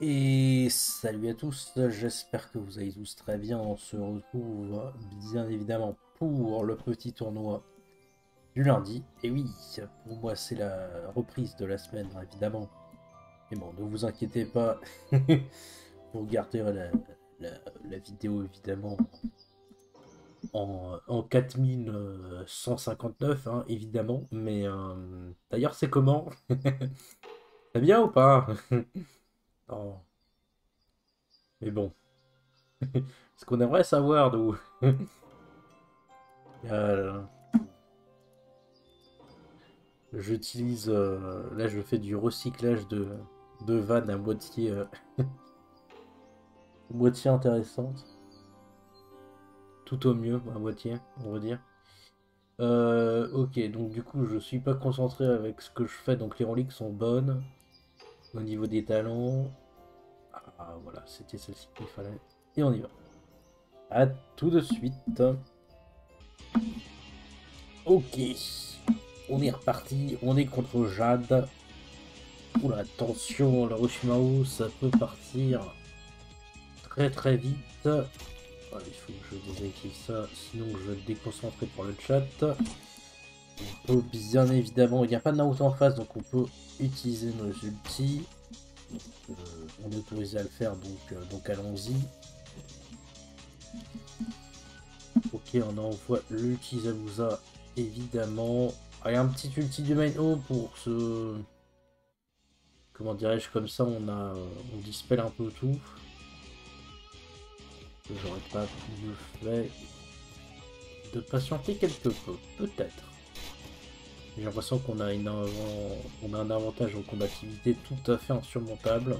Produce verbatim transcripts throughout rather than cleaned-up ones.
Et salut à tous, j'espère que vous allez tous très bien. On se retrouve bien évidemment pour le petit tournoi du lundi. Et oui, pour moi c'est la reprise de la semaine évidemment. Mais bon, ne vous inquiétez pas, vous regarderez la, la, la vidéo évidemment en, en quatre mille cent cinquante-neuf hein, évidemment. Mais euh, d'ailleurs c'est comment? C'est bien ou pas? Oh, mais bon, ce qu'on aimerait savoir nous. Euh, J'utilise, euh, là je fais du recyclage de, de vannes à moitié, euh, moitié intéressante. Tout au mieux, à moitié, on va dire. Euh, ok, donc du coup je suis pas concentré avec ce que je fais, donc les reliques sont bonnes. Au niveau des talents, ah voilà, c'était celle-ci qu'il fallait. Et on y va. À tout de suite. Ok, on est reparti, on est contre Jade. Oula, attention, le Roshimaru, ça peut partir très très vite. Ouais, il faut que je désactive ça, sinon je vais être déconcentré pour le chat. On peut bien évidemment, il n'y a pas de Naruto en face, donc on peut utiliser nos ultis. Euh, on est autorisé à le faire, donc, euh, donc allons-y. Ok, on envoie l'ulti Zabuza, évidemment. Ah, il y a un petit ulti du main haut pour se... Comment dirais-je, comme ça on a, on dispelle un peu tout. J'aurais pas mieux fait de patienter quelque peu, peut-être. J'ai l'impression qu'on a, une avant- on a un avantage en combativité tout à fait insurmontable.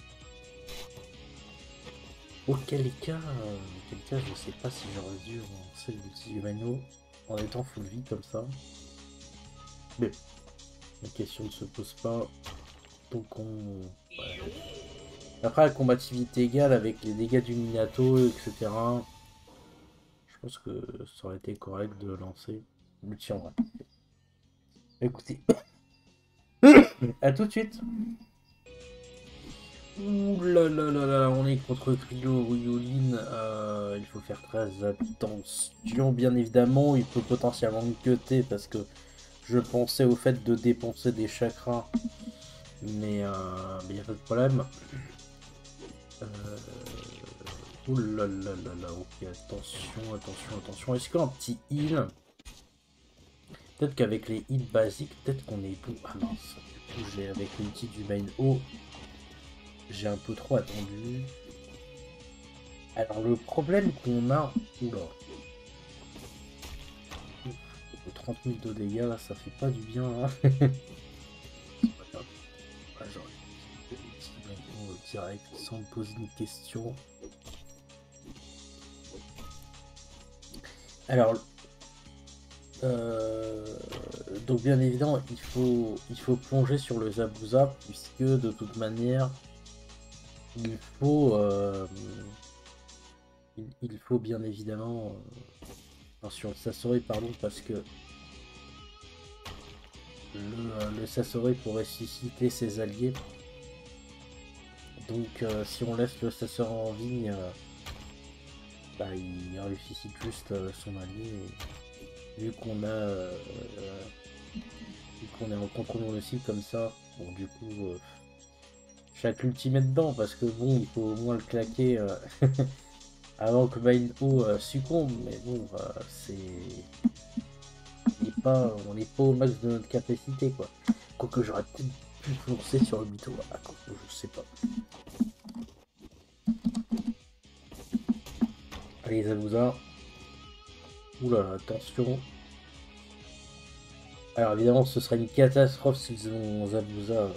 Auquel cas, euh, auquel cas, je sais pas si j'aurais dû lancer l'ulti humano en étant full vie comme ça. Mais la question ne se pose pas. Donc on... ouais. Après, la combativité égale avec les dégâts du Minato, et cetera. Je pense que ça aurait été correct de lancer l'ulti en vrai. Écoutez, à tout de suite. Ouh là là là là, on est contre Cryo Rioline, euh, il faut faire très attention, bien évidemment, il peut potentiellement me cutter parce que je pensais au fait de dépenser des chakras, mais euh, il n'y a pas de problème. Euh, ouh là là là là, ok, attention, attention, attention, est-ce qu'un petit heal, peut-être qu'avec les heals basiques, peut-être qu'on est bon, ah mince, du coup j'ai avec l'ulti du main haut, j'ai un peu trop attendu. Alors le problème qu'on a... Oula. trente mille de dégâts là, ça fait pas du bien là. C'est pas grave. Ouais, j'aurais fait des petits bons direct sans me poser une question. Alors, euh, donc bien évidemment, il faut, il faut plonger sur le Zabuza puisque de toute manière, il faut, euh, il, il faut bien évidemment, euh, enfin, sur le Sasori, pardon, parce que le, le Sasori pour ressusciter ses alliés. Donc euh, si on laisse le Sasori en vie, euh, bah, il ressuscite juste euh, son allié. Et vu qu'on a, euh, euh, vu qu'on est en contrôle aussi comme ça, bon du coup, euh, chaque ultimate dedans parce que bon, il faut au moins le claquer euh, avant que Mainho euh, succombe. Mais bon, euh, c'est, on n'est pas, on n'est pas au max de notre capacité quoi. Quoique j'aurais peut-être pu foncer sur le mytho. Ah, je sais pas. Allez, Zabuza. Oula, attention. Alors évidemment, ce serait une catastrophe s'ils ont Zabuza euh,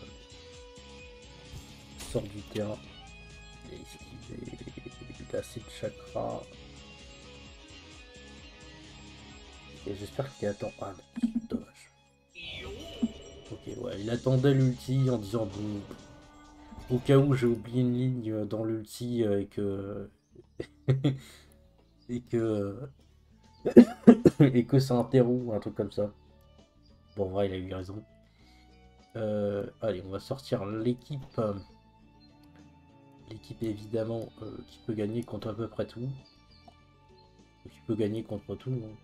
sort du terrain. Et esquivé, il a assez de chakras. Et j'espère qu'il attend. Ah non, dommage. Ok, ouais, il attendait l'ulti en disant bon, au cas où j'ai oublié une ligne dans l'ulti euh, et que. et que. et que ça interrompt, un truc comme ça. Bon, en vrai, il a eu raison. Euh, allez, on va sortir l'équipe. l'équipe évidemment euh, qui peut gagner contre à peu près tout. Qui peut gagner contre tout. Hein.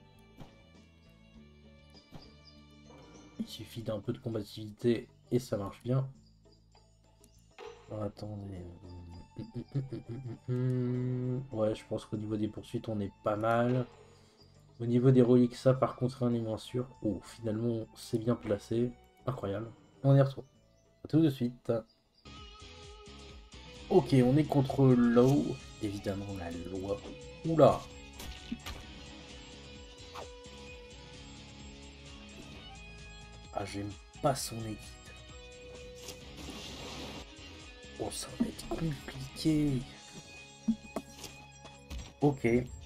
Il suffit d'un peu de combativité et ça marche bien. Alors, attendez. Ouais, je pense qu'au niveau des poursuites, on est pas mal. Au niveau des reliques, ça par contre, on est moins sûr. Oh, finalement, c'est bien placé. Incroyable. On y retrouve. A tout de suite. Ok, on est contre l'eau. Évidemment, la loi. Oula. Ah, j'aime pas son équipe. Oh, ça va être compliqué. Ok.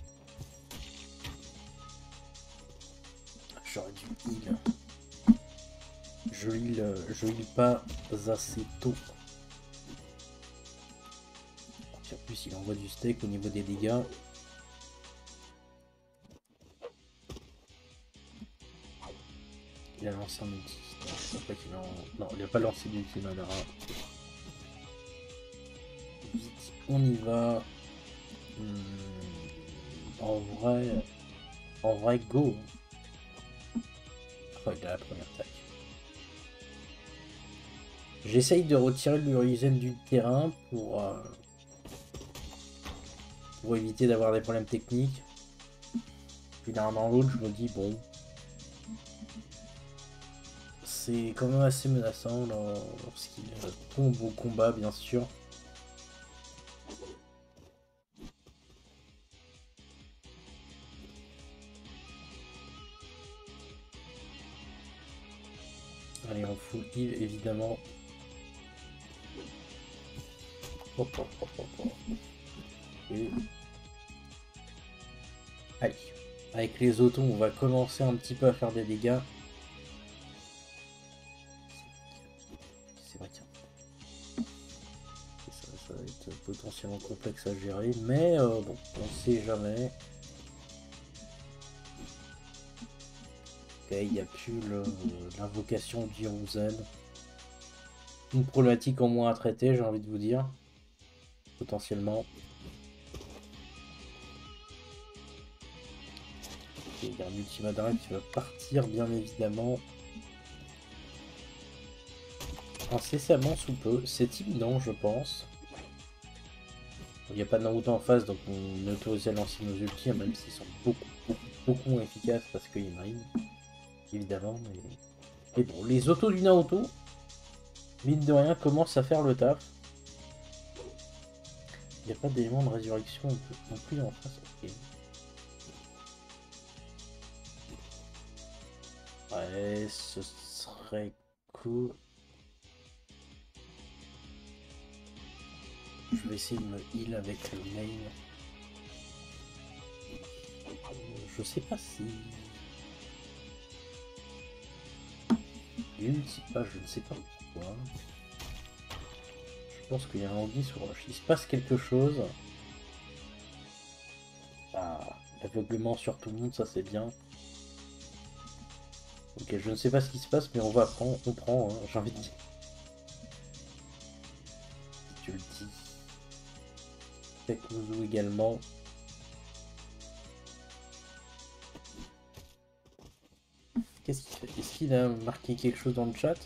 J'aurais dû heal. Je heal, je heal pas assez tôt. En plus, il envoie du steak au niveau des dégâts. Il a lancé un ulti. Non, je crois pas qu'il a... Non, il a pas lancé d'ulti Madara. Vite, on y va. Hmm, en vrai... En vrai, go. Oh, il a la première attaque. J'essaye de retirer l'urigène du terrain pour... Euh, pour éviter d'avoir des problèmes techniques. Puis d'un dans l'autre, je me dis, bon... C'est quand même assez menaçant lorsqu'il tombe au combat, bien sûr. Allez, on full heal, évidemment. Hop, hop, hop, hop, hop. Et... Allez. Avec les autos, on va commencer un petit peu à faire des dégâts. C'est vrai que ça, ça va être potentiellement complexe à gérer, mais euh, bon, on sait jamais. Ok, il n'y a plus l'invocation d'Hiruzen. Une problématique en moins à traiter, j'ai envie de vous dire. Potentiellement. Okay, il y a un ultimadara qui va partir, bien évidemment. Incessamment sous peu. C'est imminent, je pense. Il n'y a pas de Naruto en face, donc on est autorisé à lancer nos ultis, même s'ils sont beaucoup, beaucoup, beaucoup moins efficaces parce qu'ils marine. Évidemment, mais... mais bon, les autos du Naruto, mine de rien, commencent à faire le taf. Il n'y a pas d'élément de résurrection non plus en face. Okay. Ouais, ce serait cool. Je vais essayer de me heal avec le main. Je sais pas si... Ulti pas, je ne sais pas pourquoi. Je pense qu'il y a un anguille sur roche. Il se passe quelque chose. Ah, l'aveuglement sur tout le monde, ça c'est bien. Ok, je ne sais pas ce qui se passe, mais on va prendre, on prend, hein, j'ai envie de dire. Si tu le dis. Pekuzu également. Qu'est-ce qu'il fait? Est-ce qu'il a marqué quelque chose dans le chat?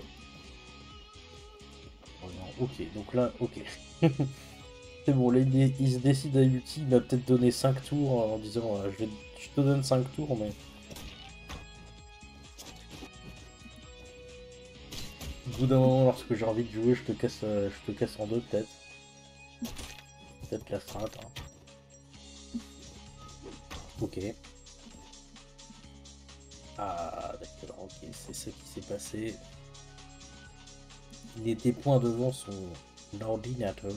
Oh non, ok, donc là, ok. C'est bon, là il, il se décide à ulti, il m'a peut-être donné cinq tours en disant euh, je, vais, je te donne cinq tours, mais... Au bout d'un moment, lorsque j'ai envie de jouer, je te casse, euh, je te casse en deux peut-être. Peut-être la strat. Hein. Ok. Ah, d'accord, ok, c'est ça qui s'est passé. Il était point devant son ordinateur.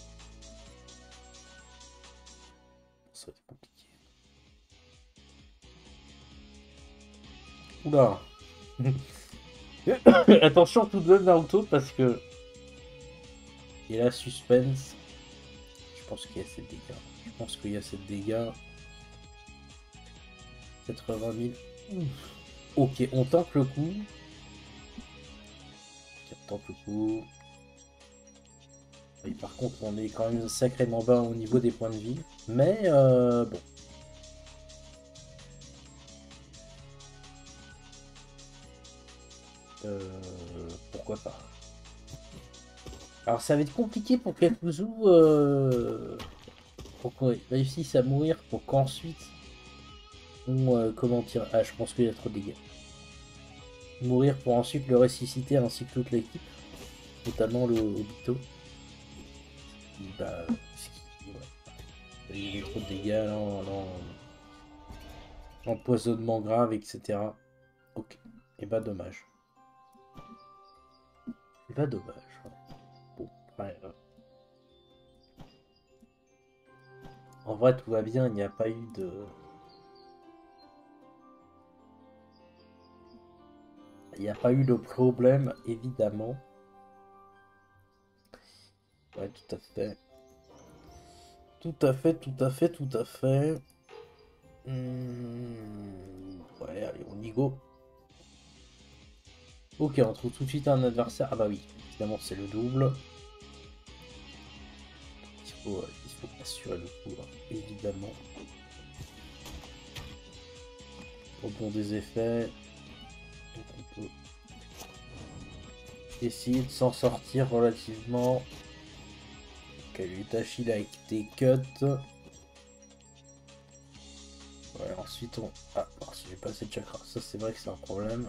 Ça va être compliqué. Oula. Attention tout de même Naruto parce que il y a la suspense. Je pense qu'il y a assez de dégâts. Je pense qu'il y a assez de dégâts. quatre-vingt mille. Ouf. Ok, on tente le coup. Ok, on tente le coup. Il Par contre, on est quand même sacrément bas au niveau des points de vie. Mais euh, bon. Euh, pourquoi pas. Alors ça va être compliqué pour Kakuzu euh, pour qu'on réussisse à mourir pour qu'ensuite on euh, comment dire. Ah, je pense qu'il y a trop de dégâts. Mourir pour ensuite le ressusciter ainsi que toute l'équipe, notamment le Obito. Bah, qui, ouais. Il y avait trop de dégâts, non, non. Empoisonnement grave, et cetera. Ok. Et bah dommage. Et bah dommage. Bon, ouais, euh. En vrai, tout va bien, il n'y a pas eu de... Il n'y a pas eu de problème, évidemment. Ouais, tout à fait. Tout à fait, tout à fait, tout à fait. Mmh... Ouais, allez, on y go. Ok, on trouve tout de suite un adversaire. Ah bah oui, évidemment, c'est le double. Il faut, euh, il faut assurer le coup, hein, évidemment. Au bon des effets. Donc on peut essayer de s'en sortir relativement. Ok, Itachi là avec des cuts. Ouais, ensuite on... Ah, si j'ai pas assez de chakra, ça c'est vrai que c'est un problème.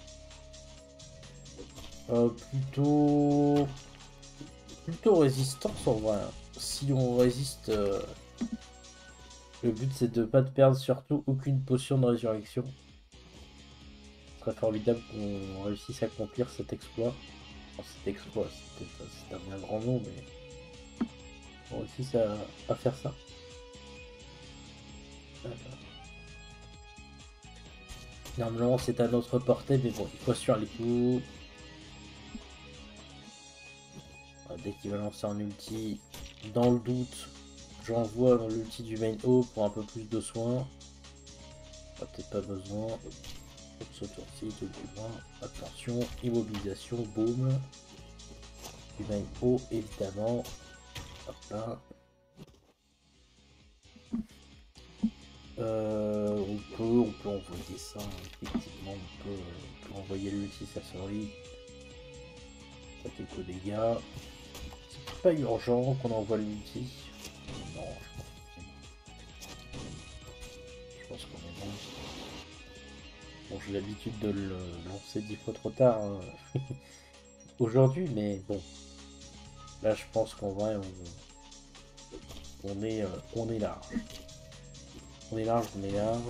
Euh, plutôt... Plutôt résistance en vrai. Si on résiste... Euh... Le but c'est de pas perdre surtout aucune potion de résurrection. Ce serait formidable qu'on réussisse à accomplir cet exploit. Enfin, cet exploit, c'est un bien grand nom, mais... On réussisse à, à faire ça. Euh... Normalement c'est à notre portée, mais bon, il faut assurer les coups. Dès qu'il va lancer un ulti, dans le doute, j'envoie dans l'ulti du main haut pour un peu plus de soin. Peut-être pas besoin. Pour ce tour-ci, tout du moins. Attention, immobilisation, boum. Du main haut, évidemment. Hop là. Euh, on peut, on peut envoyer ça, effectivement, on peut, on peut envoyer l'ulti Sasori. Ça fait quelques dégâts. C'est pas urgent qu'on envoie l'ulti. Non, je pense qu'on est bon. Bon, j'ai l'habitude de le lancer dix fois trop tard hein, aujourd'hui, mais bon. Là, je pense qu'en vrai, on, on, est, euh, on est large. On est large, on est large.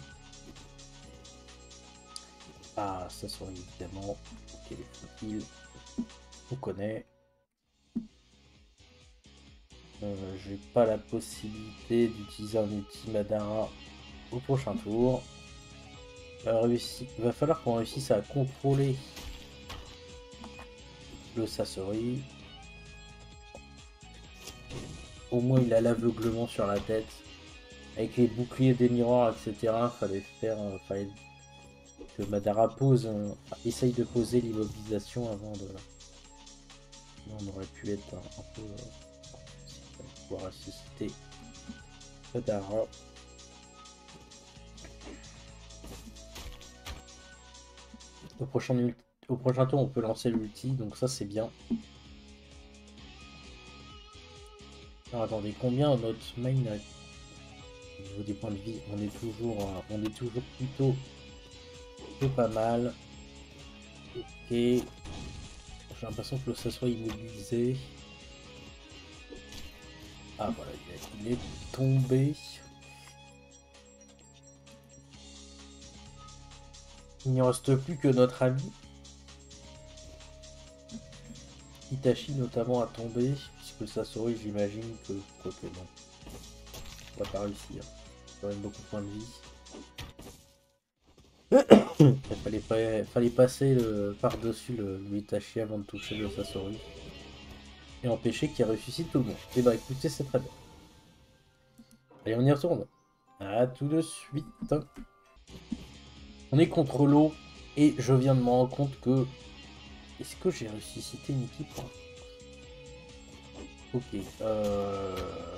Ah, ça serait évidemment. Ok, les tranquille. On connaît. Euh, j'ai pas la possibilité d'utiliser un ulti Madara au prochain tour. Va, réussir... Va falloir qu'on réussisse à contrôler le Sasori. Au moins il a l'aveuglement sur la tête. Avec les boucliers des miroirs, et cetera. Fallait faire. Euh, fallait que Madara pose. Euh, essaye de poser l'immobilisation avant de. On aurait pu être un, un peu. Euh, pouvoir assister Madara. Au prochain, au prochain tour, on peut lancer l'ulti, donc ça c'est bien. Alors attendez, combien notre main a... Au niveau des points de vie, on est toujours, on est toujours plutôt, plutôt pas mal. Ok. J'ai l'impression que ça soit immobilisé. Ah voilà, il est tombé. Il n'y reste plus que notre ami Itachi notamment a tombé, puisque Sasori j'imagine que quoi que non. On va pas réussir. Quand même beaucoup de points de vie. Il fallait, pas, fallait passer par-dessus le, le Itachi avant de toucher le Sasori. Et empêcher qu'il ressuscite tout le monde. Et bah écoutez, c'est très bien. Allez, on y retourne. À tout de suite. On est contre l'eau. Et je viens de me rendre compte que... Est-ce que j'ai ressuscité une équipe? Ok. Euh...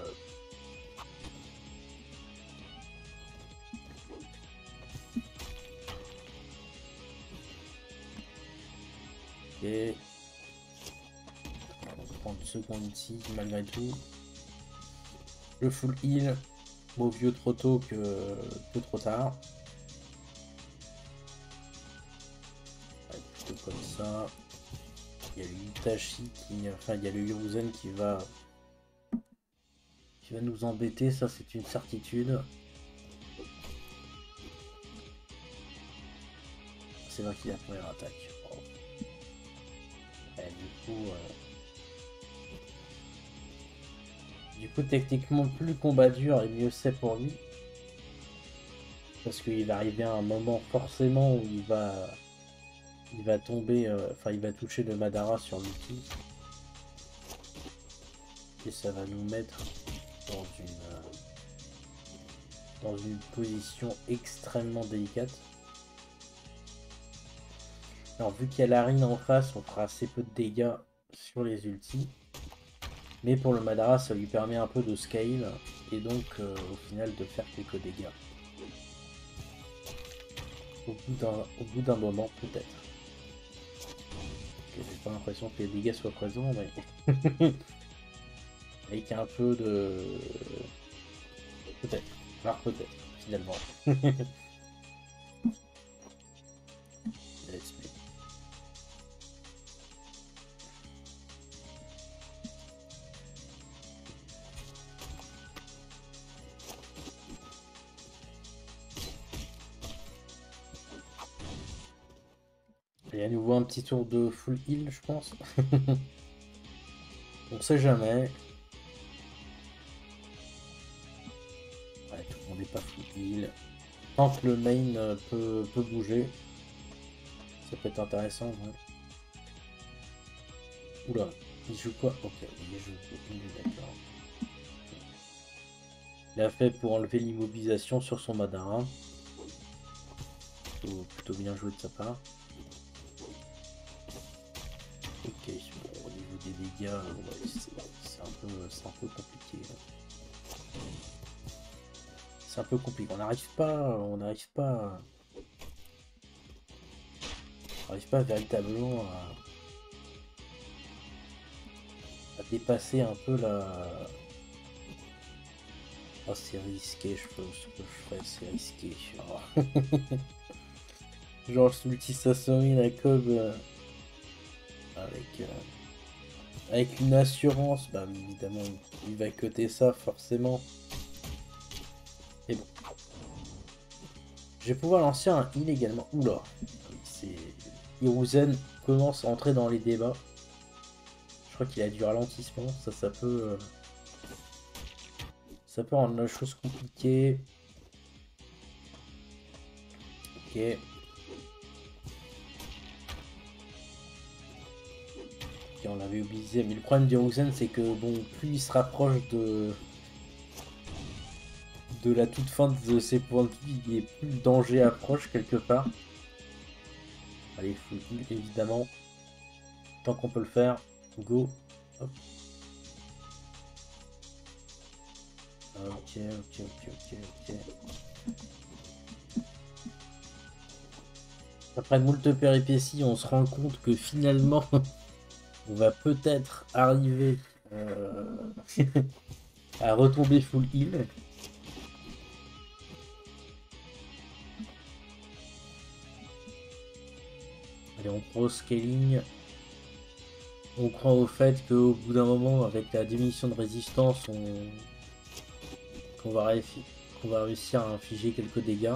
Ok. On va prendre seconde ici malgré tout. Le full heal. Vaut mieux trop tôt que, que trop tard. Ouais, plutôt comme ça. Il y a le Itachi qui. Enfin, il y a le Hiruzen qui va. qui va nous embêter, ça c'est une certitude. C'est vrai qu'il a la première attaque. Oh. Ouais, du coup. Euh... Du coup, techniquement, plus le combat dure et mieux c'est pour lui. Parce qu'il va arriver à un moment forcément où il va. Il va tomber. Euh... Enfin, il va toucher le Madara sur l'outil. Et ça va nous mettre dans une. Euh... dans une position extrêmement délicate. Alors vu qu'il y a Larine en face, on fera assez peu de dégâts sur les ultis. Mais pour le Madara, ça lui permet un peu de scale. Et donc euh, au final de faire quelques dégâts. Au bout d'un moment peut-être. Okay, j'ai pas l'impression que les dégâts soient présents, mais avec un peu de... Peut-être. Alors peut-être, finalement. Let's play. Et à nouveau un petit tour de full heal, je pense. On sait jamais. Ouais, tout le monde n'est pas full heal. Tant que le main euh, peut, peut bouger, ça peut être intéressant. Ouais. Oula, il joue quoi? Ok, il joue. Il est d'accord. Il a fait pour enlever l'immobilisation sur son Madara. Plutôt, plutôt bien joué de sa part. Ok, bon, au niveau des dégâts, ouais, c'est un, un peu compliqué. C'est un peu compliqué. On n'arrive pas, on n'arrive pas, on n'arrive pas véritablement à, à dépasser un peu la. Oh, c'est risqué, je pense ce que je ferais, c'est risqué. Oh. Genre, je multi Sasori, la cob euh, avec. Euh... Avec une assurance, bah évidemment il va coter ça forcément. Et bon. Je vais pouvoir lancer un heal également. Oula. C'est. Hiruzen commence à entrer dans les débats. Je crois qu'il a du ralentissement. Ça, ça peut. Euh... Ça peut rendre la chose compliquée. Ok. On l'avait oublié, mais le problème d'Hiruzen c'est que bon, plus il se rapproche de de la toute fin de ses points de vie, et plus le danger approche quelque part. Allez, full heal évidemment, tant qu'on peut le faire. Go. Hop. Ok, ok, ok, ok, ok. Après moult péripéties, on se rend compte que finalement on va peut-être arriver euh, à retomber full heal. Allez, on pro scaling. On croit au fait qu'au bout d'un moment, avec la diminution de résistance, on qu'on va, qu'on va réussir à infliger quelques dégâts.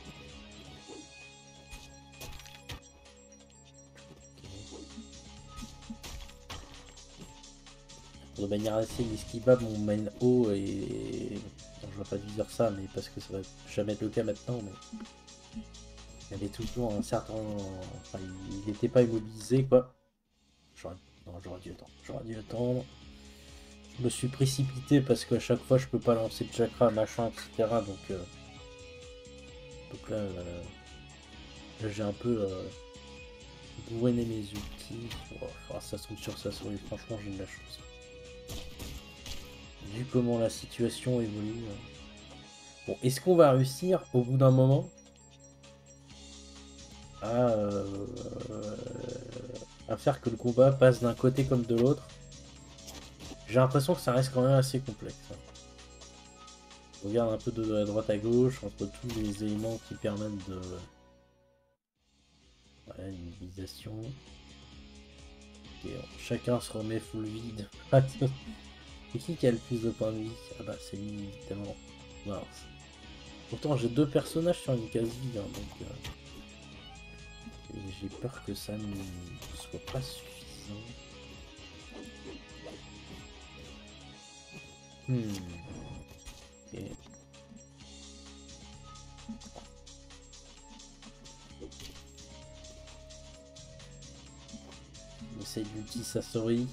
De manière assez esquivable, mon main haut et bon, je vais pas dire ça, mais parce que ça va jamais être le cas maintenant, mais il y avait toujours un certain, enfin, il n'était pas immobilisé quoi. J'aurais non, j'aurais dû attendre, j'aurais dû attendre. Je me suis précipité parce qu'à chaque fois je peux pas lancer de chakra, machin, et cetera. Donc, euh... donc là, euh... là j'ai un peu euh... bourriné mes outils. Oh, ça se trouve sur ça, franchement j'ai de la chance. Vu comment la situation évolue. Bon, est-ce qu'on va réussir au bout d'un moment à, euh, à faire que le combat passe d'un côté comme de l'autre? J'ai l'impression que ça reste quand même assez complexe. On regarde un peu de la droite à gauche entre tous les éléments qui permettent de... Ouais, une utilisation. Okay, chacun se remet full vide. C'est qui qui a le plus de points de vie? Ah bah c'est lui évidemment. Mince. Pourtant j'ai deux personnages sur une case vide, hein, donc euh... j'ai peur que ça ne soit pas suffisant. Hmm. Okay. On essaye l'ulti Sasori.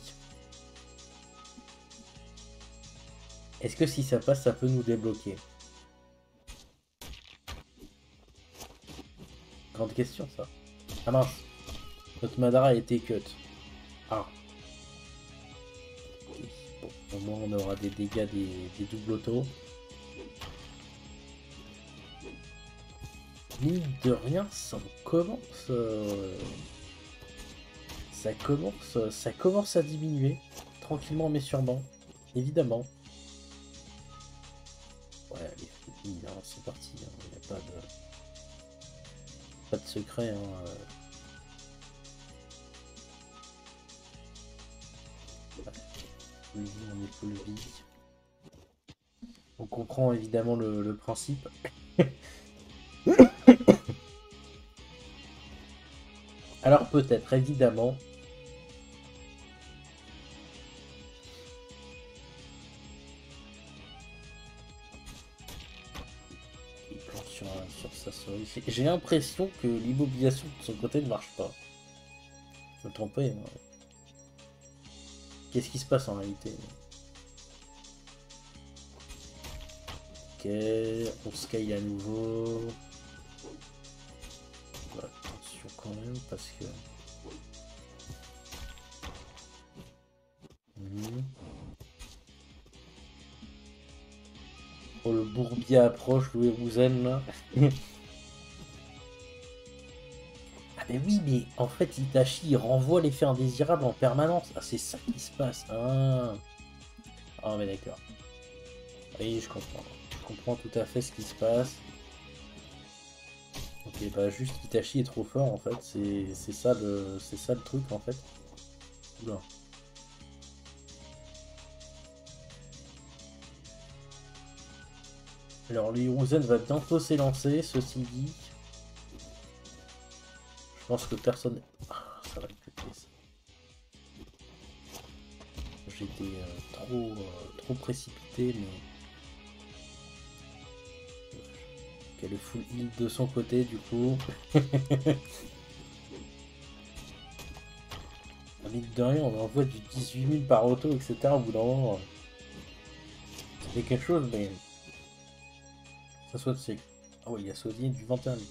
Est-ce que si ça passe, ça peut nous débloquer? Grande question ça. Ah mince. Notre Madara a été cut. Ah. Okay. Bon, au moins on aura des dégâts des, des doubles autos. Mine de rien, ça commence... Euh... Ça commence, ça commence à diminuer. Tranquillement mais sûrement. Évidemment. Ouais, allez, c'est parti. Il n'y a pas de... Pas de secret. Hein. Ouais. On est full vie. On comprend évidemment le, le principe. Alors peut-être, évidemment... J'ai l'impression que l'immobilisation de son côté ne marche pas. Je me trompe pas. Hein. Qu'est-ce qui se passe en réalité? Ok, on scale à nouveau. Ouais, attention quand même parce que... Mmh. Oh, le bourbier approche, le Hiruzen là. Ah mais oui, mais en fait Itachi il renvoie l'effet indésirable en permanence. Ah c'est ça qui se passe. Ah, ah mais d'accord. Oui, je comprends. Je comprends tout à fait ce qui se passe. Ok, bah juste Itachi est trop fort en fait. C'est ça le c'est ça le truc en fait. Oula. Alors le Hiruzen va bientôt s'élancer, ceci dit. Je pense que personne... Ah, ça va me péter ça. J'étais euh, trop, euh, trop précipité, mais... Ok, le full heal de son côté, du coup. Mine de rien, on envoie du dix-huit mille par auto, et cetera. Au bout d'un moment, c'est quelque chose, mais... Ça soit c'est... Ah ouais, il y a Sodien du vingt et un mille.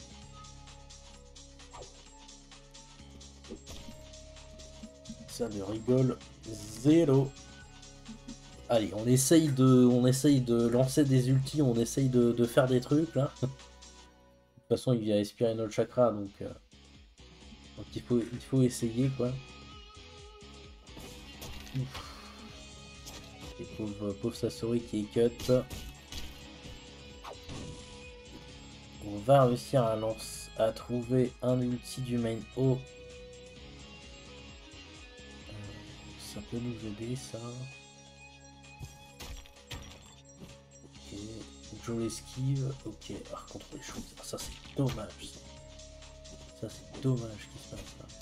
Ça ne rigole zéro. Allez, on essaye de, on essaye de lancer des ultis, on essaye de, de faire des trucs là. De toute façon, il vient aspirer notre chakra, donc, euh, donc il faut, il faut essayer quoi. Ouf. Et pauvre, pauvre Sasori qui est cut. On va réussir à lancer, à trouver un ulti du main haut. Ça peut nous aider ça. Ok, Joe l'esquive. Ok, par contre les choses. Ah, ça c'est dommage. Ça, ça c'est dommage qui se passe là.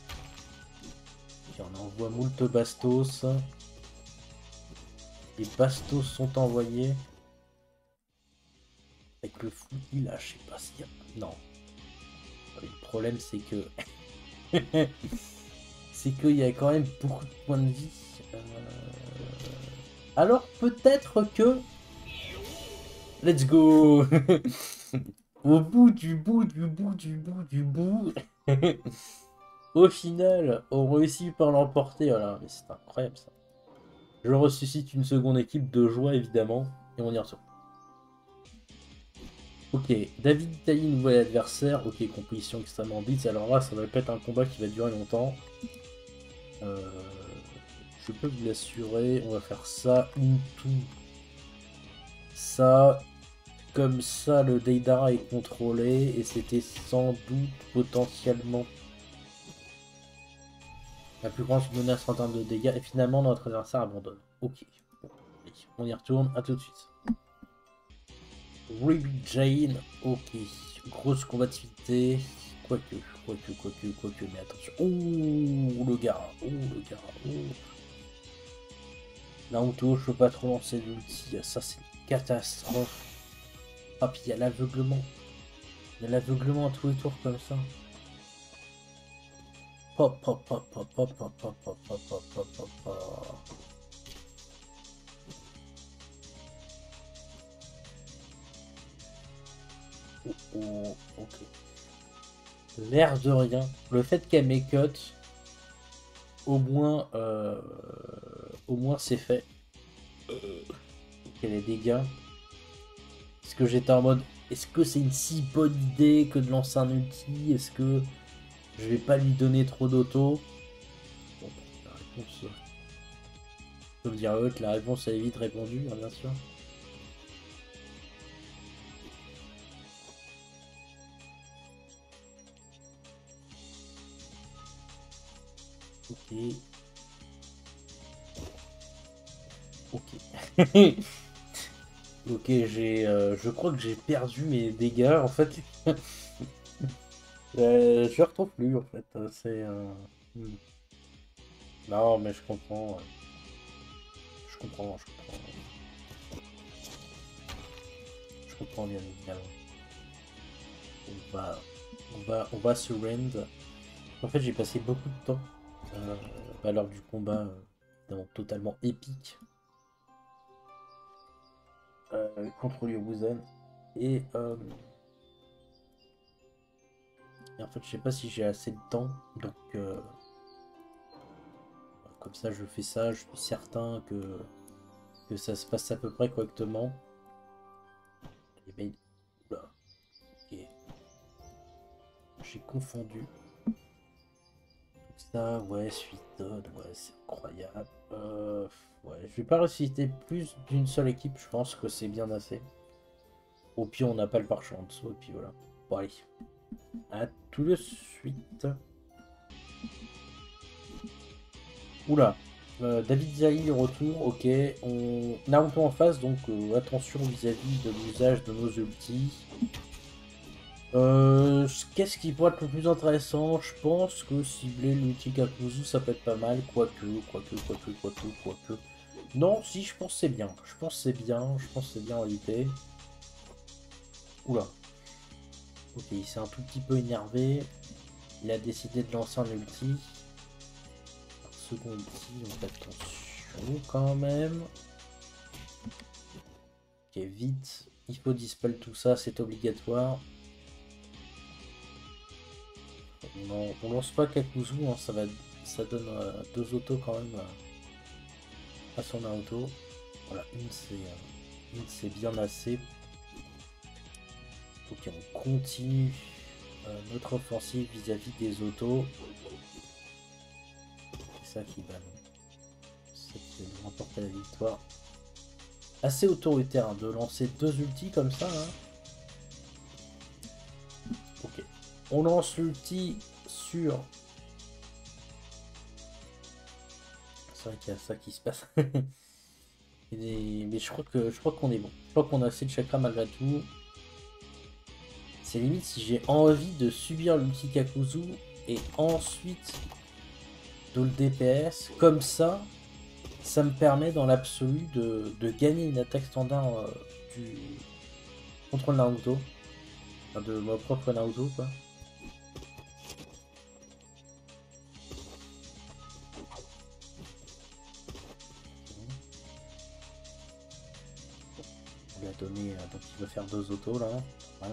Ok, on envoie moult bastos. Les bastos sont envoyés. Avec le fou, il a, je sais pas s'il y a. Non. Le problème c'est que. c'est qu'il y a quand même beaucoup de points de vie. Euh... Alors peut-être que... Let's go. Au bout du bout du bout du bout du bout. Au final, on réussit par l'emporter. Voilà, mais c'est incroyable ça. Je ressuscite une seconde équipe de joie, évidemment, et on y retourne. Ok, David Italie, nouvel adversaire. Ok, composition extrêmement vite. Alors là, ça va pas être un combat qui va durer longtemps. Euh, je peux vous l'assurer. On va faire ça, into ça. Comme ça, le Deidara est contrôlé. Et c'était sans doute potentiellement la plus grande menace en termes de dégâts. Et finalement, notre adversaire abandonne. Ok. Bon, allez, on y retourne. À tout de suite. Ruby Jane. Ok. Grosse combativité. Quoique, quoique, quoique, quoique. Mais attention. Oh, le gars. Oh, le gars. Oh. Naruto, je peux pas trop lancer l'ulti. Ça, c'est une catastrophe. Ah, puis il y a l'aveuglement. Il y a l'aveuglement à tous les tours comme ça. Pop, pop, pop, pop, pop, pop, pop, pop, pop, pop, pop, pop, pop. Oh, oh, ok. L'air de rien. Le fait qu'elle m'écote, au moins, euh, au moins c'est fait. Quel est dégâts. Est-ce que j'étais en mode, est-ce que c'est une si bonne idée que de lancer un ulti? Est-ce que je vais pas lui donner trop d'auto? Bon, la réponse, je peux le dire à eux que la réponse est vite répondue, hein, bien sûr. Ok. Ok. Ok, j'ai, euh, je crois que j'ai perdu mes dégâts en fait. euh, je retrouve plus en fait. C'est. Euh... hmm. Non, mais je comprends. ouais. Je comprends, je comprends. Je comprends bien évidemment. On va, on va, on va surrender. En fait, j'ai passé beaucoup de temps euh, bah, lors du combat, euh, évidemment, totalement épique euh, contre Ryuguzen. Et, euh, et en fait, je sais pas si j'ai assez de temps, donc euh, comme ça, je fais ça. Je suis certain que que ça se passe à peu près correctement. Et ben, oula, ok, j'ai confondu. Ça, ouais, suite d'Odd, ouais, c'est incroyable. Euh, ouais, je vais pas ressusciter plus d'une seule équipe, je pense que c'est bien assez. Au pire, on n'a pas le pare-choix en dessous, et puis voilà. Bon, allez, à tout de suite. Oula, euh, David Zahir retour, ok. On... Naruto en face, donc euh, attention vis-à-vis de l'usage de nos ultis. Euh, Qu'est-ce qui pourrait être le plus intéressant? Je pense que cibler l'outil Kakuzu, ça peut être pas mal. Quoique, quoique, quoique, quoique, quoique. Non, si, je pense que c'est bien. Je pense que c'est bien. Je pense que c'est bien en réalité. Oula. Ok, il s'est un tout petit peu énervé. Il a décidé de lancer un ulti. Un second ulti, donc attention quand même. Ok, vite. Il faut dispel tout ça, c'est obligatoire. Non, on lance pas Kakuzu, hein, ça va, ça donne euh, deux autos quand même euh, à son Naruto. Voilà, une c'est euh, une c'est bien assez. Ok, on continue euh, notre offensive vis-à-vis des autos. C'est ça qui va nous, c'est qui va nous remporter la victoire. Assez autoritaire hein, de lancer deux ultis comme ça. Hein. Ok, on lance l'ulti sur. C'est vrai qu'il y a ça qui se passe. Et- mais je crois que je crois qu'on est bon. Je crois qu'on a assez de chakra malgré tout. C'est limite si j'ai envie de subir l'ulti Kakuzu et ensuite de le D P S. Comme ça, ça me permet dans l'absolu de, de gagner une attaque standard euh, du contre le Naruto. Enfin, de mon propre Naruto quoi. On lui a donné, euh, donc il veut faire deux autos là. Normal.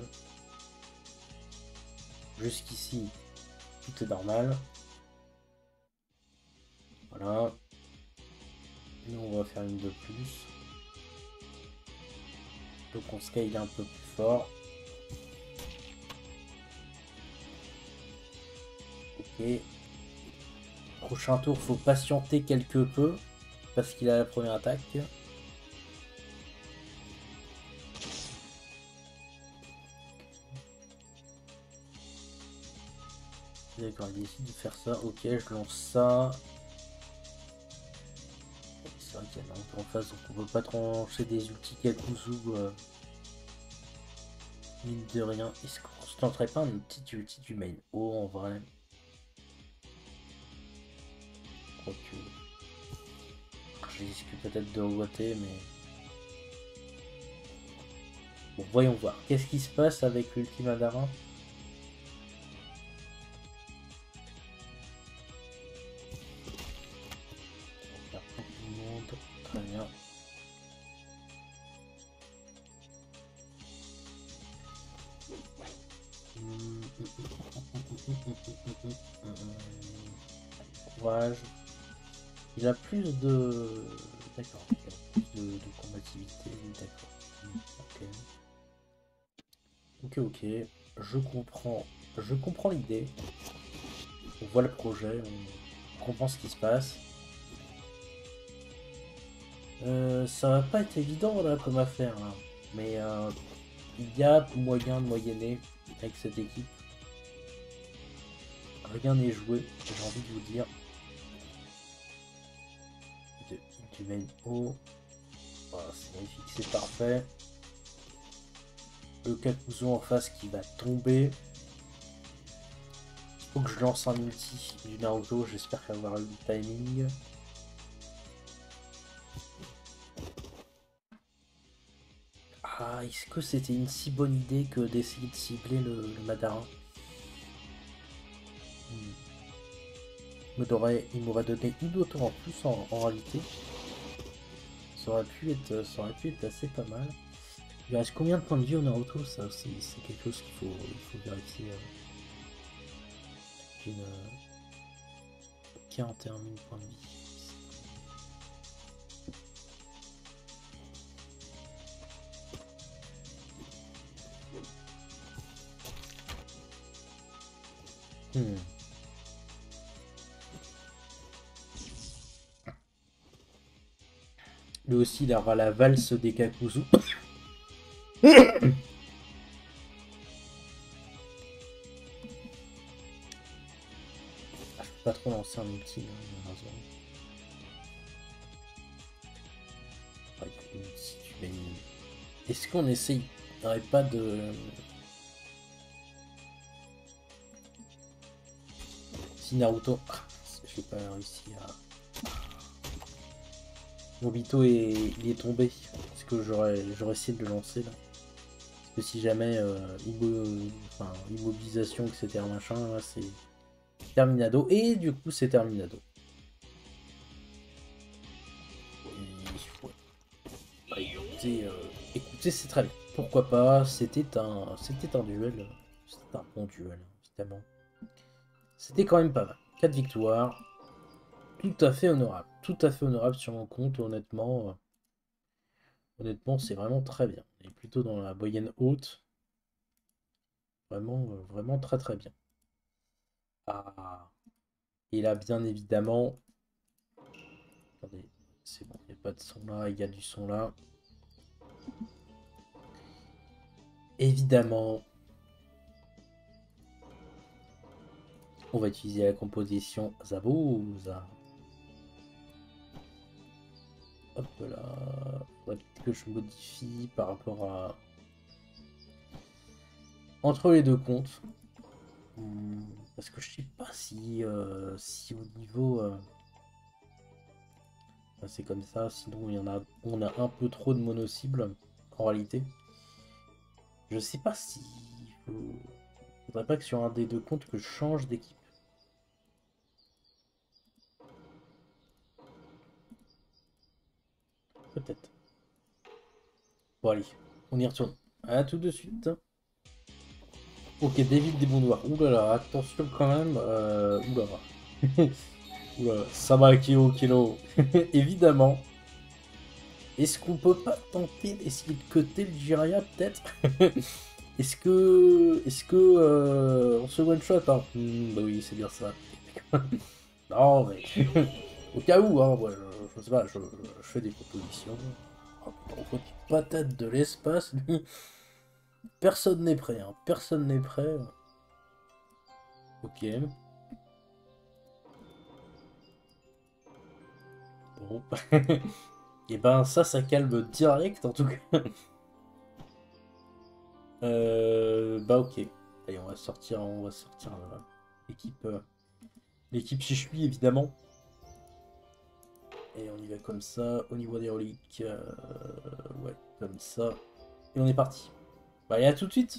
Jusqu'ici, tout est normal. Voilà. Nous, on va faire une de plus. Donc on scale un peu plus fort. Ok. Prochain tour, faut patienter quelque peu. Parce qu'il a la première attaque. D'accord, il décide de faire ça. Ok, je lance ça. C'est vrai qu'il y en a un peu en face, donc on peut pas trancher des ultis Kakuzu. Euh, mine de rien. Est-ce qu'on se tenterait pas un petit ulti du main haut en vrai? Quoique. Je risque peut-être de revoiter, mais. Bon, voyons voir. Qu'est-ce qui se passe avec l'ulti Madara? Très bien. Courage. Il a plus de... D'accord. Il a plus de, de combativité. D'accord. Ok. Ok, ok. Je comprends. Je comprends l'idée. On voit le projet. On comprend ce qui se passe. Euh, ça va pas être évident là comme affaire là. Mais euh, il y a moyen de moyenner avec cette équipe. Rien n'est joué, j'ai envie de vous dire. De, du main haut. Voilà, c'est magnifique, c'est parfait. Le Kakuzu en face qui va tomber. Il faut que je lance un ulti du Naruto, j'espère avoir eu le timing. Ah, est-ce que c'était une si bonne idée que d'essayer de cibler le, le Madara? hmm. Il m'aurait donné une auto en plus en, en réalité. Ça aurait, pu être, ça aurait pu être assez pas mal. Il reste combien de points de vie au Naruto? Ça aussi, c'est quelque chose qu'il faut, il faut vérifier. Une quarante et un mille points de vie. Hmm. Lui aussi, il aura la valse des Kakuzu. Ah, je peux pas trop lancer un ulti, hein, est-ce qu'on essaye n'arrête pas de... Si Naruto... J'ai pas réussi à... Nobito est... il est tombé. Est-ce que j'aurais j'aurais essayé de le lancer là? Parce que si jamais euh, immo... enfin, immobilisation, et cetera machin, là c'est Terminado. Et du coup c'est Terminado. Et... Bah, écoutez, euh... écoutez c'est très bien. Pourquoi pas, c'était un... C'était un duel. C'était un bon duel, évidemment. C'était quand même pas mal. quatre victoires. Tout à fait honorable. Tout à fait honorable sur mon compte, honnêtement. Euh, honnêtement, c'est vraiment très bien. Et plutôt dans la moyenne haute. Vraiment, euh, vraiment très très bien. Ah. Et là, bien évidemment... Attendez, c'est bon, il n'y a pas de son là, il y a du son là. Évidemment... On va utiliser la composition Zabuza. Hop là. Faudrait peut-être que je modifie par rapport à... Entre les deux comptes. Hmm, parce que je sais pas si, euh, si au niveau... Euh... c'est comme ça, sinon il y en a, on a un peu trop de mono-cibles en réalité. Je sais pas si... Faut... Faudrait pas que sur un des deux comptes que je change d'équipe. Peut-être. Bon allez, on y retourne. À tout de suite. Ok, David des Bons Ouh là là, attention quand même. Euh... Ouh là là. Ouh là là. Sabakio Kilo. Évidemment. Est-ce qu'on peut pas tenter d'essayer de cutter le Jiraiya peut-être? Est-ce que... Est-ce que... Euh, on se one-shot hein? Hmm, bah oui, c'est bien ça. Non, mais... Au cas où, hein, moi, je, je sais pas, je, je fais des propositions. Oh, putain, on faut une patate de l'espace, lui. Personne n'est prêt, hein. Personne n'est prêt. Ok. Bon. Et ben ça, ça calme direct en tout cas. Euh, bah ok. Allez, on va sortir, on va sortir euh, l'équipe, euh, l'équipe Shishui évidemment. Et on y va comme ça, au niveau des reliques, euh, ouais, comme ça. Et on est parti. Bah allez, à tout de suite.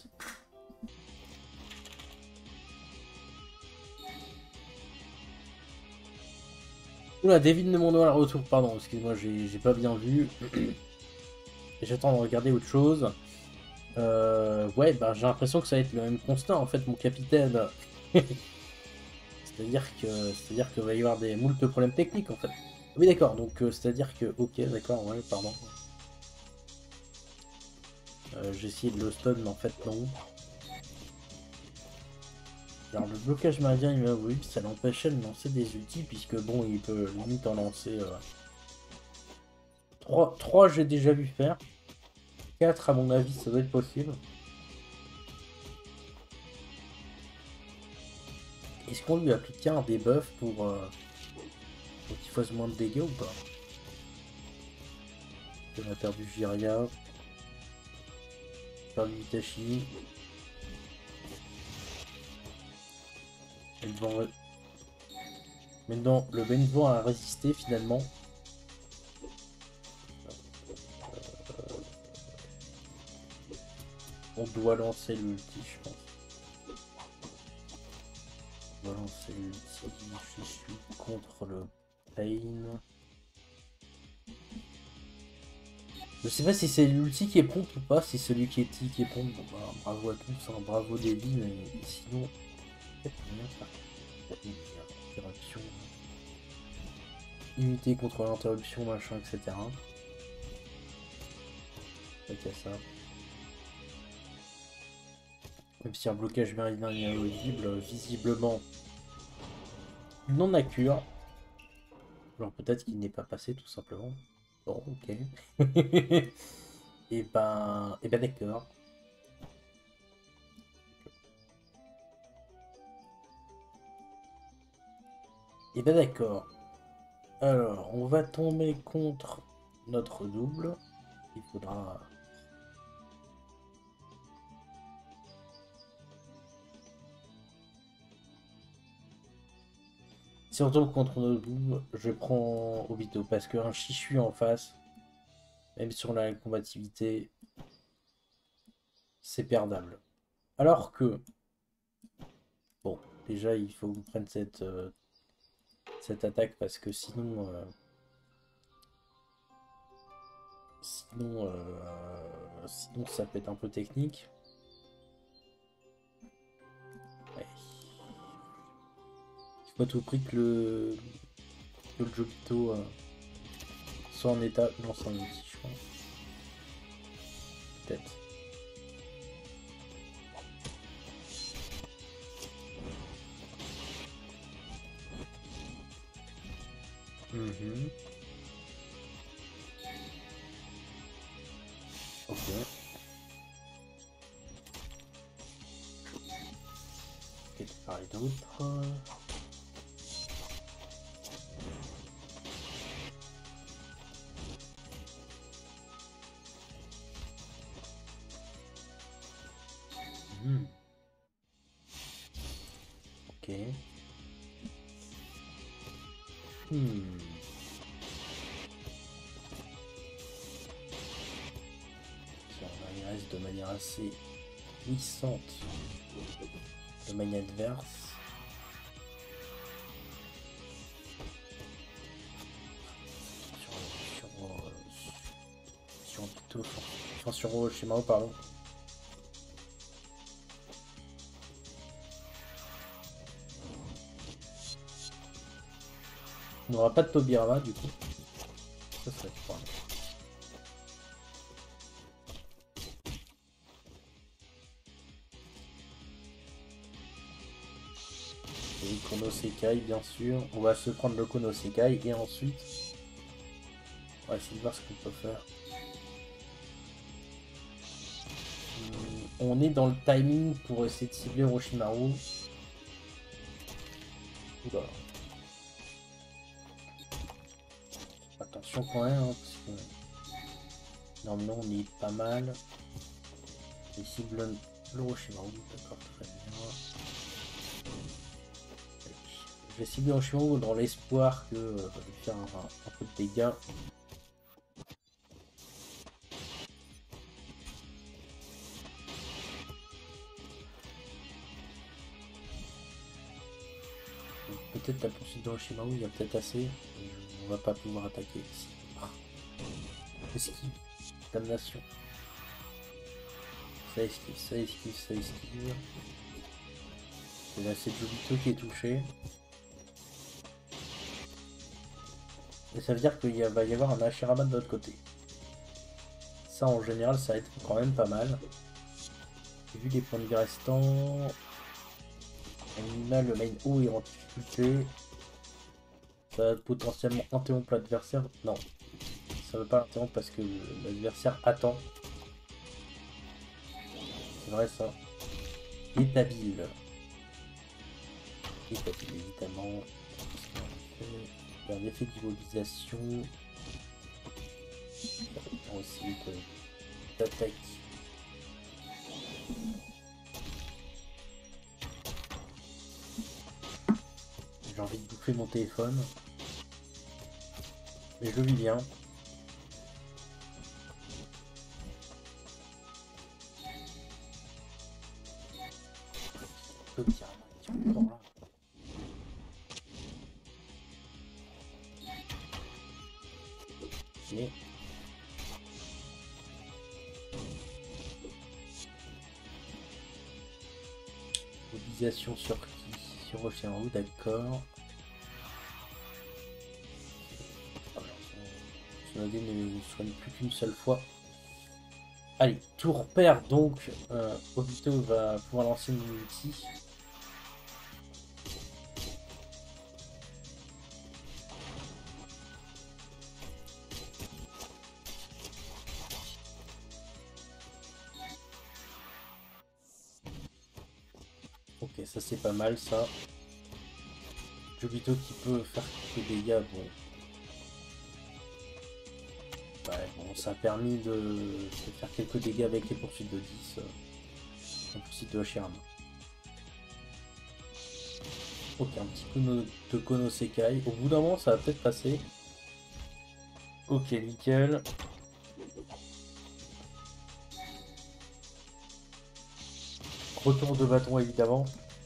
Oula, David de Mondo à retour, pardon, excuse-moi, j'ai pas bien vu. J'attends de regarder autre chose. Euh, ouais, bah j'ai l'impression que ça va être le même constat en fait, mon capitaine. C'est-à-dire que c'est-à-dire qu'il va y avoir des moult problèmes techniques en fait. Oui d'accord, donc euh, c'est-à-dire que... Ok, d'accord, ouais, pardon. Euh, j'ai essayé de le stun, mais en fait non. Alors le blocage méridien, il m'a oui, ça l'empêchait de lancer des ultis, puisque bon, il peut limite en lancer... Euh... trois, trois j'ai déjà vu faire. quatre à mon avis, ça doit être possible. Est-ce qu'on lui appliquait un debuff pour, euh, pour qu'il fasse moins de dégâts ou pas? On a perdu Jiraiya. Perdu Itachi. Et devant... Maintenant, le Benvent a résisté finalement. Euh... On doit lancer l'ulti, je pense. On doit lancer l'ulti. Je suis contre le Pain. Je sais pas si c'est l'ulti qui est prompt ou pas, si celui qui est T qui est prompt. Bon bah bravo à tous, hein, bravo Davy, mais sinon. Interruption. Immunité contre l'interruption, machin, et cetera. Pas qu'à ça. Même si un blocage méridien est audible, visiblement non à cure. Alors peut-être qu'il n'est pas passé tout simplement. Bon, ok. Et ben, et ben d'accord. Et ben d'accord. Alors, on va tomber contre notre double. Il faudra... Si on tombe contre notre double, je prends Obito. Parce qu'un Shishui en face, même si on a la combativité, c'est perdable. Alors que... Bon, déjà, il faut qu'on prenne cette, euh, cette attaque parce que sinon... Euh, sinon, euh, sinon, ça peut être un peu technique. Ouais. Il faut à tout prix que le, que le Jobito euh, soit en état... Non, c'est un outil, je pense. Peut-être. Mmh. Ok. Et de part et d'autre. Mmh. Ok. Hmm. On reste de manière assez puissante de manière adverse. Sur, sur, euh, sur Obito, enfin sur Orochimaru, pardon. On n'aura pas de Tobirama du coup. Ça serait pas. Konosekai bien sûr. On va se prendre le Konosekai et ensuite on va essayer de voir ce qu'on peut faire. On est dans le timing pour essayer de cibler Orochimaru. Oula. Attention quand même, hein, parce que normalement on est pas mal. Les cibles l'Orochimaru, d'accord, très bien. Je vais cibler Orochimaru dans l'espoir que euh, va lui faire un, un peu de dégâts. Peut-être la poursuite d'Orochimaru, il y a peut-être assez. On va pas pouvoir attaquer ici. Ah. Esquive. Damnation. Ça esquive, ça esquive, ça esquive. Et là c'est Jobito qui est touché. Et ça veut dire qu'il va y avoir un Hashirama de l'autre côté. Ça en général ça va être quand même pas mal. Et vu les points de vie restants, Animal, le main haut est en difficulté. Ça va potentiellement interrompre l'adversaire. Non, ça ne veut pas interrompre parce que l'adversaire attend. C'est vrai ça. Il est habile. Il est habile évidemment. Il y a un effet d'immobilisation. Aussi d'attaque. J'ai envie de bouffer mon téléphone. Mais je vis bien. Je peux dire un petit peu là. Ok. Mobilisation sur qui? Sur Orochimaru, d'accord. Son A D ne soigne plus qu'une seule fois. Allez, tour pair donc. Euh, Obito va pouvoir lancer mon ulti. Ok, ça c'est pas mal ça. Jobito qui peut faire quelques dégâts, bon. Ouais, bon, ça a permis de, de faire quelques dégâts avec les poursuites de dix. Euh, les poursuites de Hashirama. Ok, un petit coup de Konosekai. Au bout d'un moment, ça va peut-être passer. Ok, nickel. Retour de bâton évidemment.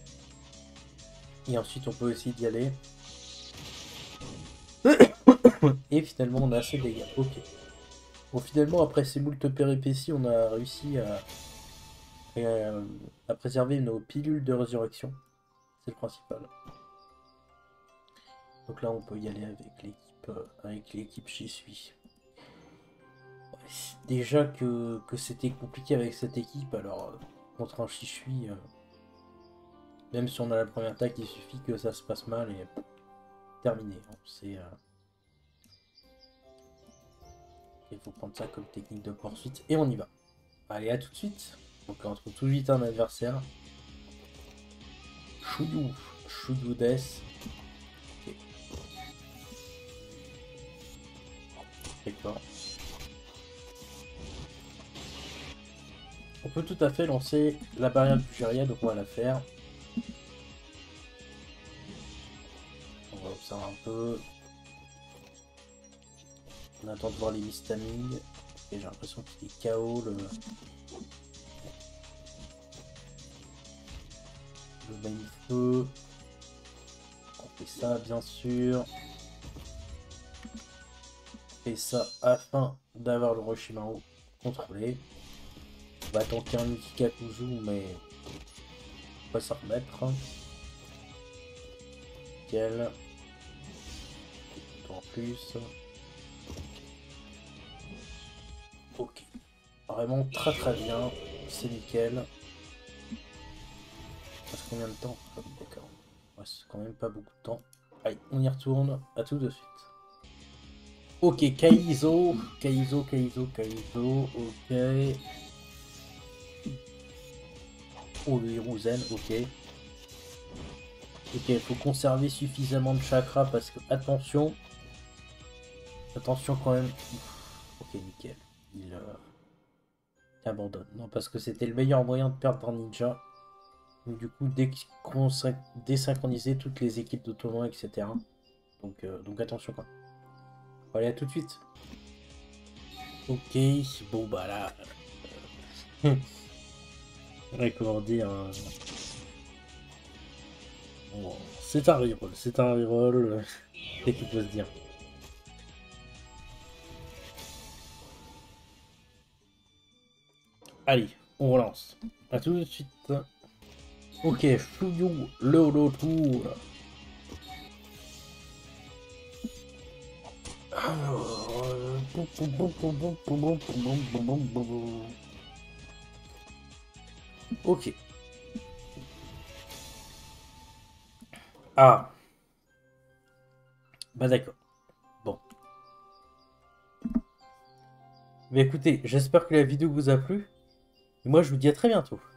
Et ensuite on peut essayer d'y aller. Et finalement on a assez de dégâts. Ok. Bon finalement après ces moultes péripéties on a réussi à, à, à préserver nos pilules de résurrection. C'est le principal. Donc là on peut y aller avec l'équipe avec l'équipe j'y suis. Déjà que, que c'était compliqué avec cette équipe, alors contre un Shishui, euh, même si on a la première attaque, il suffit que ça se passe mal et terminé. C'est euh... il faut prendre ça comme technique de poursuite et on y va. Allez, à tout de suite. Donc là on trouve tout de suite un adversaire. Shuyu, Shuyu Death. Ok. D'accord. On peut tout à fait lancer la barrière du Furia, donc on va la faire. On va observer un peu. On attend de voir les mistaming. Et j'ai l'impression qu'il est K O le... le main feu. On fait ça bien sûr. Et ça afin d'avoir le Orochimaru contrôlé. On va tenter un Nikikakuzu, mais on va s'en remettre. Nickel. En plus. Ok. Vraiment très très bien. C'est nickel. Ça fait combien de temps? D'accord. Ouais, c'est quand même pas beaucoup de temps. Allez, on y retourne. À tout de suite. Ok, Kaizo. Kaizo, Kaizo, Kaizo. Ok. Oh, le Hiruzen, ok. Ok, il faut conserver suffisamment de chakra parce que, attention. Attention quand même. Ok, nickel. Il, euh, il abandonne. Non, parce que c'était le meilleur moyen de perdre un ninja. Donc, du coup, désynchroniser toutes les équipes de tournoi, et cetera. Donc, euh, donc attention quoi. Allez, à tout de suite. Ok, bon bah là. Ouais, comment dire. euh, bon, c'est un reroll, c'est un reroll. C'est qu'il faut se dire. Allez, on relance. À tout de suite. Ok, Shuyu, le retour. Alors. euh, Ok. Ah. Bah d'accord. Bon. Mais écoutez, j'espère que la vidéo vous a plu. Et moi, je vous dis à très bientôt.